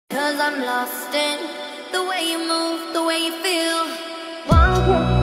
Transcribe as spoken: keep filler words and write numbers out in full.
Cause I'm lost in the way you move, the way you feel. One kiss